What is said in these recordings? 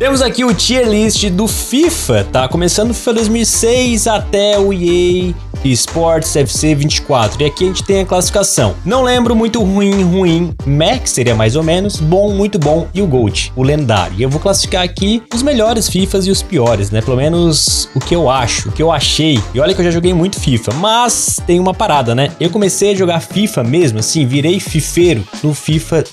Temos aqui o tier list do FIFA, tá? Começando do FIFA 2006 até o EA Sports FC 24. E aqui a gente tem a classificação. Não lembro, muito ruim, Max seria mais ou menos, bom, muito bom e o Gold, o lendário. E eu vou classificar aqui os melhores FIFAs e os piores, né? Pelo menos o que eu acho, o que eu achei. E olha que eu já joguei muito FIFA, mas tem uma parada, né? Eu comecei a jogar FIFA mesmo, assim, virei fifeiro no FIFA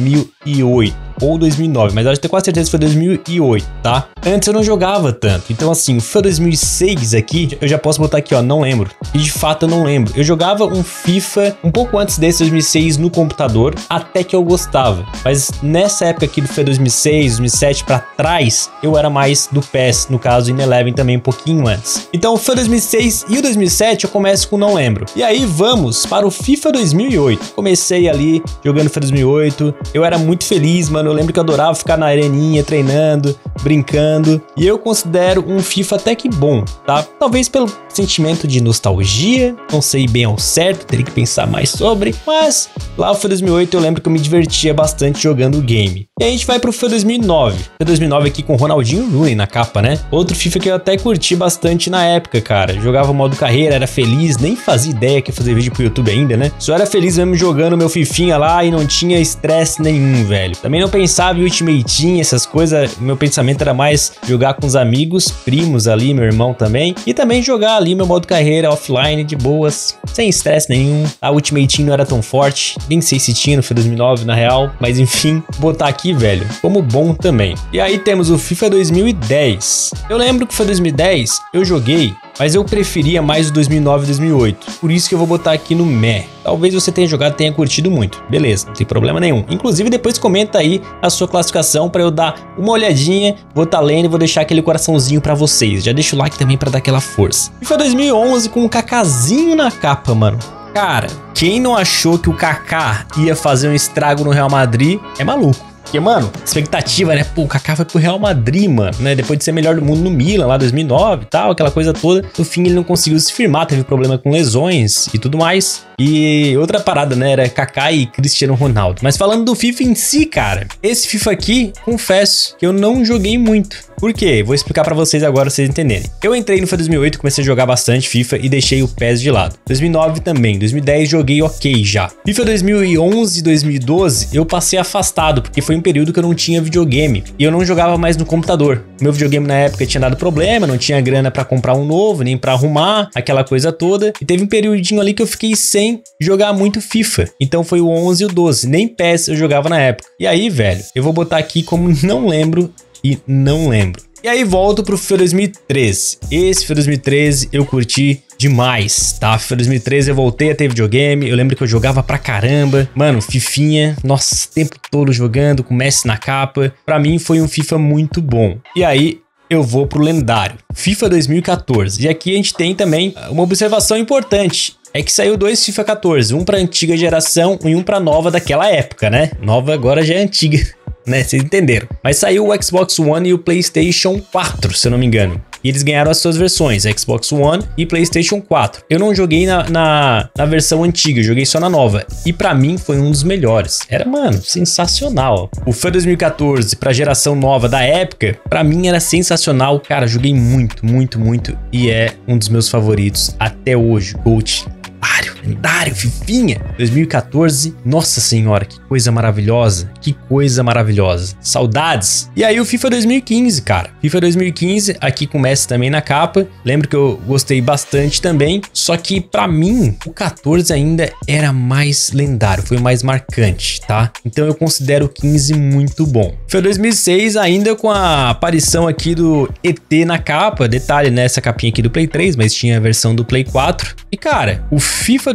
2008. Ou 2009, mas eu acho que tenho quase certeza que foi 2008, tá? Antes eu não jogava tanto, então assim, o FIFA 2006 aqui, eu já posso botar aqui, ó, não lembro. E de fato eu não lembro. Eu jogava um FIFA um pouco antes desse 2006 no computador, até que eu gostava. Mas nessa época aqui do FIFA 2006, 2007 pra trás, eu era mais do PES, no caso in Eleven também um pouquinho antes. Então o FIFA 2006 e o 2007 eu começo com não lembro. E aí vamos para o FIFA 2008. Comecei ali jogando FIFA 2008, eu era muito feliz, mano. Eu lembro que eu adorava ficar na areninha, treinando, brincando. E eu considero um FIFA até que bom, tá? Talvez pelo sentimento de nostalgia, não sei bem ao certo, teria que pensar mais sobre. Mas lá no FIFA 2008 eu lembro que eu me divertia bastante jogando o game. E aí a gente vai pro FIFA 2009. FIFA 2009 aqui com Ronaldinho Rooney na capa, né? Outro FIFA que eu até curti bastante na época, cara. Jogava o modo carreira, era feliz, nem fazia ideia que ia fazer vídeo pro YouTube ainda, né? Só era feliz mesmo jogando meu fifinha lá e não tinha estresse nenhum, velho. Também não pensava em Ultimate Team, essas coisas, meu pensamento era mais jogar com os amigos, primos ali, meu irmão também, e também jogar ali meu modo carreira offline de boas, sem estresse nenhum. A Ultimate Team não era tão forte, nem sei se tinha no FIFA 2009 na real, mas enfim, botar aqui, velho, como bom também. E aí temos o FIFA 2010. Eu lembro que o FIFA 2010 eu joguei, mas eu preferia mais o 2009 e 2008. Por isso que eu vou botar aqui no meh. Talvez você tenha jogado e tenha curtido muito. Beleza, não tem problema nenhum. Inclusive, depois comenta aí a sua classificação para eu dar uma olhadinha. Vou estar lendo e vou deixar aquele coraçãozinho para vocês. Já deixa o like também para dar aquela força. FIFA 2011 com um Kakázinho na capa, mano. Cara, quem não achou que o Kaká ia fazer um estrago no Real Madrid é maluco. Porque, mano, expectativa, né? Pô, o Kaká foi pro Real Madrid, mano, né? Depois de ser melhor do mundo no Milan, lá 2009 e tal, aquela coisa toda. No fim, ele não conseguiu se firmar, teve problema com lesões e tudo mais. E outra parada, né? Era Kaká e Cristiano Ronaldo. Mas falando do FIFA em si, cara, esse FIFA aqui, confesso que eu não joguei muito. Por quê? Vou explicar pra vocês agora, pra vocês entenderem. Eu entrei no FIFA 2008, comecei a jogar bastante FIFA e deixei o PES de lado. 2009 também, 2010 joguei ok já. FIFA 2011 e 2012 eu passei afastado, porque foi um período que eu não tinha videogame e eu não jogava mais no computador. Meu videogame na época tinha dado problema, não tinha grana pra comprar um novo, nem pra arrumar, aquela coisa toda. E teve um periodinho ali que eu fiquei sem jogar muito FIFA. Então foi o 11 e o 12, nem PES eu jogava na época. E aí, velho, eu vou botar aqui como não lembro e não lembro. E aí volto pro FIFA 2013. Esse FIFA 2013 eu curti demais, tá? FIFA 2013 eu voltei a ter videogame, eu lembro que eu jogava pra caramba. Mano, fifinha, nossa, o tempo todo jogando, com Messi na capa. Pra mim foi um FIFA muito bom. E aí eu vou pro lendário, FIFA 2014. E aqui a gente tem também uma observação importante. É que saiu dois FIFA 14, um pra antiga geração e um pra nova daquela época, né? Nova agora já é antiga, né? Vocês entenderam. Mas saiu o Xbox One e o PlayStation 4, se eu não me engano. E eles ganharam as suas versões, Xbox One e PlayStation 4. Eu não joguei na versão antiga, eu joguei só na nova. E pra mim foi um dos melhores. Era, mano, sensacional. O FIFA 2014 pra geração nova da época, pra mim era sensacional. Cara, joguei muito, muito, muito. E é um dos meus favoritos até hoje, Gold. Lendário, fifinha. 2014, nossa senhora, que coisa maravilhosa, que coisa maravilhosa, saudades. E aí o FIFA 2015, cara, FIFA 2015, aqui com o Messi também na capa. Lembro que eu gostei bastante também, só que pra mim o 14 ainda era mais lendário, foi mais marcante, tá? Então eu considero o 15 muito bom. FIFA 2006 ainda com a aparição aqui do ET na capa, detalhe nessa capinha aqui do Play 3, mas tinha a versão do Play 4. E cara, o FIFA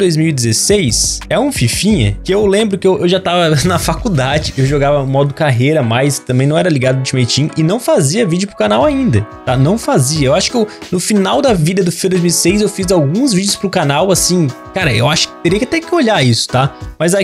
2016 é um fifinha que eu lembro que eu já tava na faculdade, eu jogava modo carreira, mas também não era ligado no Ultimate Team e não fazia vídeo pro canal ainda, tá? Não fazia. Eu acho que no final da vida do FIFA 2006 eu fiz alguns vídeos pro canal, assim, cara, eu acho que teria que até que olhar isso, tá? Mas aí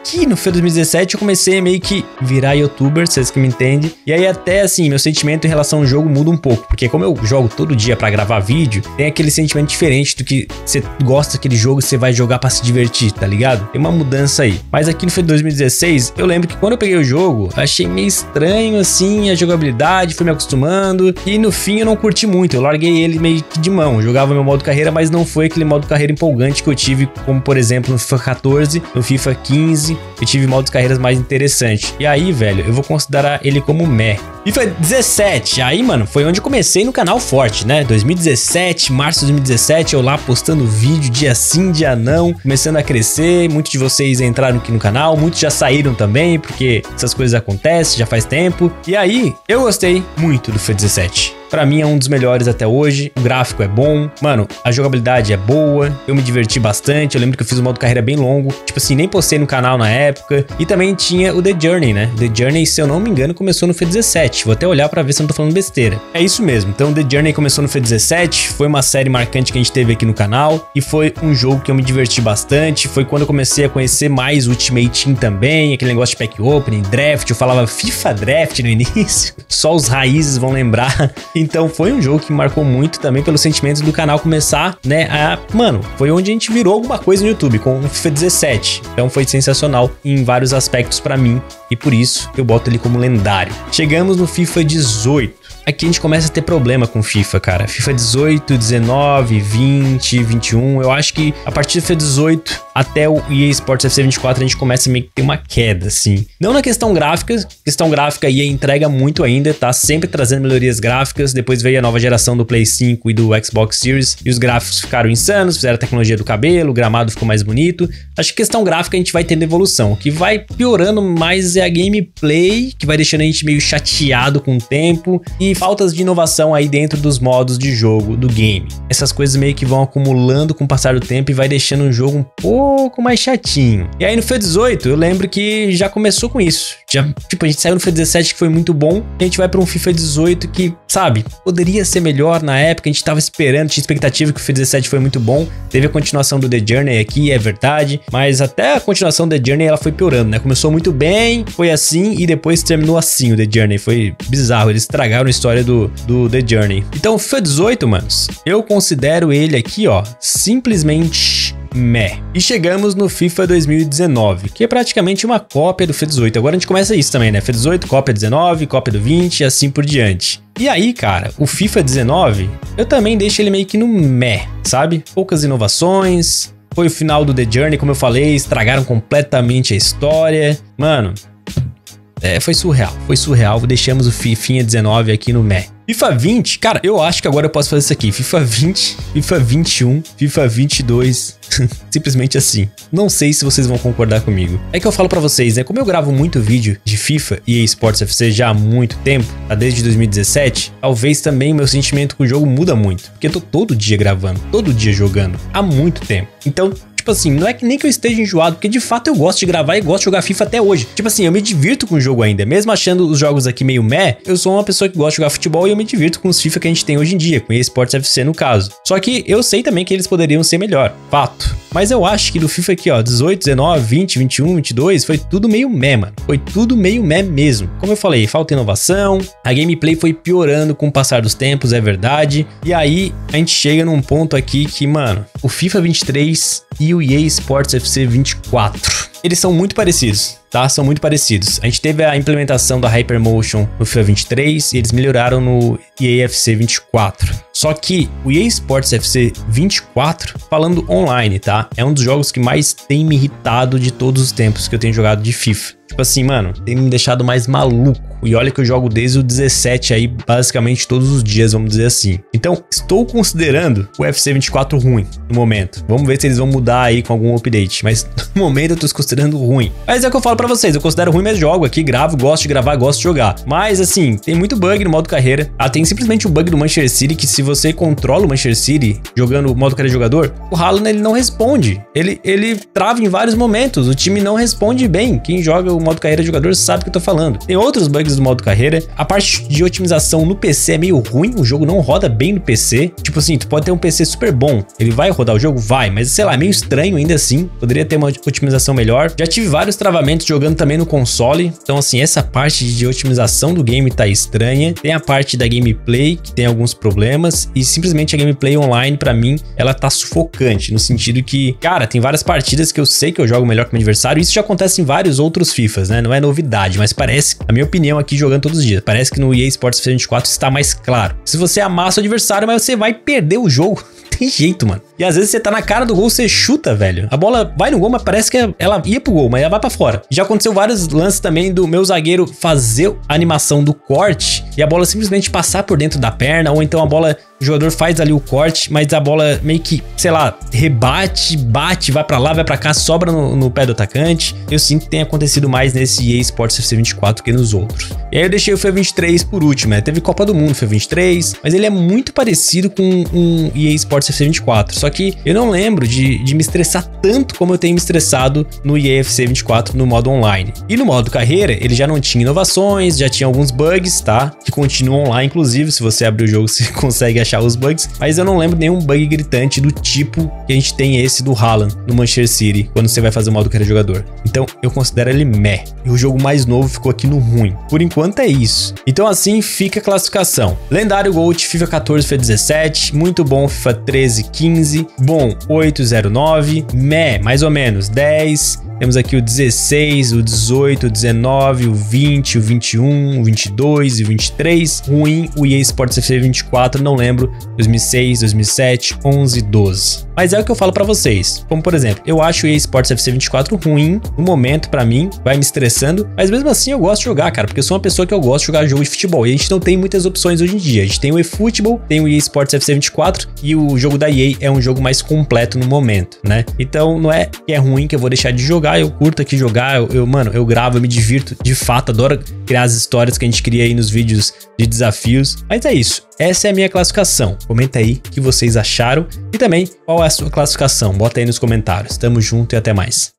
aqui no FIFA 2017 eu comecei a meio que virar youtuber, vocês que me entendem. E aí até assim, meu sentimento em relação ao jogo muda um pouco, porque como eu jogo todo dia pra gravar vídeo, tem aquele sentimento diferente do que você gosta daquele jogo e você vai jogar pra se divertir, tá ligado? Tem uma mudança aí. Mas aqui no FIFA 2016, eu lembro que quando eu peguei o jogo, achei meio estranho assim a jogabilidade, fui me acostumando e no fim eu não curti muito, eu larguei ele meio que de mão. Eu jogava meu modo carreira, mas não foi aquele modo carreira empolgante que eu tive, como por exemplo no FIFA 14, no FIFA 15, eu tive modos carreiras mais interessantes. E aí, velho, eu vou considerar ele como meh. FIFA 17, aí, mano, foi onde eu comecei no canal forte, né? 2017, março de 2017, eu lá postando vídeo dia sim, dia não, começando a crescer, muitos de vocês entraram aqui no canal, muitos já saíram também, porque essas coisas acontecem, já faz tempo. E aí, eu gostei muito do FIFA 17. Pra mim é um dos melhores até hoje, o gráfico é bom, mano, a jogabilidade é boa, eu me diverti bastante, eu lembro que eu fiz um modo carreira bem longo, tipo assim, nem postei no canal na época, e também tinha o The Journey, né? The Journey, se eu não me engano, começou no FIFA 17, vou até olhar pra ver se eu não tô falando besteira. É isso mesmo, então The Journey começou no FIFA 17, foi uma série marcante que a gente teve aqui no canal, e foi um jogo que eu me diverti bastante, foi quando eu comecei a conhecer mais o Ultimate Team também, aquele negócio de pack opening, draft, eu falava FIFA Draft no início, só os raízes vão lembrar. Então foi um jogo que me marcou muito também pelos sentimentos do canal começar, né, mano, foi onde a gente virou alguma coisa no YouTube, com o FIFA 17. Então foi sensacional em vários aspectos pra mim, e por isso eu boto ele como lendário. Chegamos no FIFA 18. Aqui a gente começa a ter problema com FIFA, cara. FIFA 18, 19, 20, 21. Eu acho que a partir do FIFA 18 até o EA Sports FC 24 a gente começa a meio que ter uma queda, assim. Não na questão gráfica. Questão gráfica EA entrega muito ainda, tá sempre trazendo melhorias gráficas. Depois veio a nova geração do Play 5 e do Xbox Series e os gráficos ficaram insanos, fizeram a tecnologia do cabelo, o gramado ficou mais bonito. Acho que questão gráfica a gente vai tendo evolução. O que vai piorando mais é a gameplay, que vai deixando a gente meio chateado com o tempo e faltas de inovação aí dentro dos modos de jogo do game. Essas coisas meio que vão acumulando com o passar do tempo e vai deixando o jogo um pouco mais chatinho. E aí no FIFA 18 eu lembro que já começou com isso. Tipo, a gente saiu no FIFA 17 que foi muito bom, a gente vai pra um FIFA 18 que, sabe, poderia ser melhor na época, a gente tava esperando, tinha expectativa que o FIFA 17 foi muito bom, teve a continuação do The Journey aqui, é verdade, mas até a continuação do The Journey ela foi piorando, né? Começou muito bem, foi assim e depois terminou assim o The Journey, foi bizarro, eles estragaram a história do The Journey. Então o FIFA 18, manos, eu considero ele aqui, ó, simplesmente meh. E chegamos no FIFA 2019, que é praticamente uma cópia do FIFA 18. Agora a gente começa isso também, né? FIFA 18, cópia 19, cópia do 20 e assim por diante. E aí, cara, o FIFA 19, eu também deixo ele meio que no meh, sabe? Poucas inovações, foi o final do The Journey, como eu falei, estragaram completamente a história. Mano, foi surreal, deixamos o FIFA 19 aqui no meh. FIFA 20, cara, eu acho que agora eu posso fazer isso aqui, FIFA 20, FIFA 21, FIFA 22, simplesmente assim. Não sei se vocês vão concordar comigo. É que eu falo pra vocês, né, como eu gravo muito vídeo de FIFA e EA Sports FC já há muito tempo, desde 2017, talvez também meu sentimento com o jogo muda muito, porque eu tô todo dia gravando, todo dia jogando, há muito tempo. Então, tipo assim, não é que nem que eu esteja enjoado, porque de fato eu gosto de gravar e gosto de jogar FIFA até hoje. Tipo assim, eu me divirto com o jogo ainda, mesmo achando os jogos aqui meio meh, eu sou uma pessoa que gosta de jogar futebol e eu me divirto com os FIFA que a gente tem hoje em dia, com EA Sports FC no caso. Só que eu sei também que eles poderiam ser melhor, fato. Mas eu acho que do FIFA aqui, ó, 18, 19, 20, 21, 22, foi tudo meio meh, mano. Foi tudo meio meh mesmo. Como eu falei, falta inovação, a gameplay foi piorando com o passar dos tempos, é verdade. E aí, a gente chega num ponto aqui que, mano, o FIFA 23 e o EA Sports FC 24, eles são muito parecidos, tá? São muito parecidos. A gente teve a implementação da Hypermotion no FIFA 23 e eles melhoraram no EA FC 24. Só que o EA Sports FC 24, falando online, tá? É um dos jogos que mais tem me irritado de todos os tempos que eu tenho jogado de FIFA. Tipo assim, mano, tem me deixado mais maluco. E olha que eu jogo desde o 17 aí, basicamente todos os dias, vamos dizer assim. Então, estou considerando o FC 24 ruim no momento. Vamos ver se eles vão mudar aí com algum update. Mas no momento eu tô considerando ruim. Mas é o que eu falo pra vocês, eu considero ruim, mas jogo aqui, gravo, gosto de gravar, gosto de jogar. Mas assim, tem muito bug no modo carreira. Tem simplesmente um bug do Manchester City que se você controla o Manchester City jogando o modo carreira de jogador, o Haaland ele não responde. Ele trava em vários momentos, o time não responde bem. Quem joga o modo carreira de jogador sabe o que eu tô falando. Tem outros bugs do modo carreira. A parte de otimização no PC é meio ruim, o jogo não roda bem no PC. Tipo assim, tu pode ter um PC super bom, ele vai rodar o jogo? Vai, mas sei lá, é meio estranho ainda assim. Poderia ter uma otimização melhor. melhor. Já tive vários travamentos jogando também no console, então assim, essa parte de otimização do game tá estranha. Tem a parte da gameplay, que tem alguns problemas, e simplesmente a gameplay online, pra mim, ela tá sufocante, no sentido que, cara, tem várias partidas que eu sei que eu jogo melhor que o meu adversário, e isso já acontece em vários outros FIFAs, né? Não é novidade, mas parece, na minha opinião aqui, jogando todos os dias, parece que no EA Sports FC 24 está mais claro. Se você amassa o adversário, mas você vai perder o jogo. Tem jeito, mano. E às vezes você tá na cara do gol, você chuta, velho. A bola vai no gol, mas parece que ela ia pro gol, mas ela vai pra fora. Já aconteceu vários lances também do meu zagueiro fazer a animação do corte e a bola simplesmente passar por dentro da perna, ou então a bola, o jogador faz ali o corte, mas a bola meio que, sei lá, rebate, bate, vai pra lá, vai pra cá, sobra no pé do atacante. Eu sinto que tem acontecido mais nesse EA Sports FC 24 que nos outros. E aí eu deixei o FIFA 23 por último, né? Teve Copa do Mundo, FIFA 23, mas ele é muito parecido com um EA Sports FC 24, só que eu não lembro de me estressar tanto como eu tenho me estressado no EA FC 24 no modo online. E no modo carreira, ele já não tinha inovações, já tinha alguns bugs, tá? Que continuam lá, inclusive, se você abrir o jogo, você consegue achar os bugs, mas eu não lembro nenhum bug gritante do tipo que a gente tem esse do Haaland no Manchester City, quando você vai fazer o modo carreira jogador. Então, eu considero ele meh. E o jogo mais novo ficou aqui no ruim. Por enquanto é isso. Então, assim fica a classificação. Lendário GOAT, FIFA 14, FIFA 17, muito bom, FIFA 13, 15, bom, 809, meh, mais ou menos, 10, temos aqui o 16, o 18, o 19, o 20, o 21, o 22 e o 23, ruim, o EA Sports FC 24, não lembro, 2006, 2007, 11, 12. Mas é o que eu falo pra vocês, como por exemplo, eu acho o EA Sports FC 24 ruim, no momento pra mim, vai me estressando, mas mesmo assim eu gosto de jogar, cara, porque eu sou uma pessoa que eu gosto de jogar jogo de futebol, e a gente não tem muitas opções hoje em dia, a gente tem o eFootball, tem o EA Sports FC 24, e o jogo da EA é um jogo mais completo no momento, né? Então não é que é ruim que eu vou deixar de jogar, eu curto aqui jogar, mano, eu gravo, eu me divirto, de fato, adoro criar as histórias que a gente cria aí nos vídeos de desafios, mas é isso. Essa é a minha classificação. Comenta aí o que vocês acharam e também qual é a sua classificação. Bota aí nos comentários. Tamo junto e até mais.